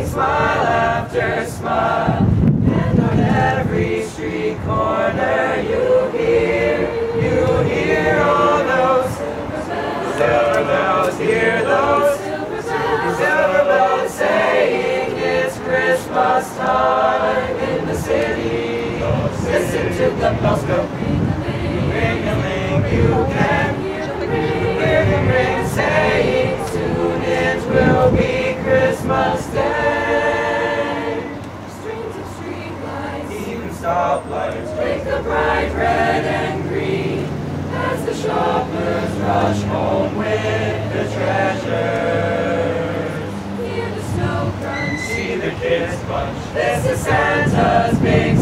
smile after smile, and on every street corner you hear all those silver bells, hear those silver bells saying it's Christmas time in the city. Listen to the bells go ring-a-ling, you can hear them ring saying soon it will be Christmas Day. Strings of street lights, even stoplights, break the bright red and green as the shoppers rush home with the treasures. Hear the snow crunch, see the kids bunch. This is Santa's big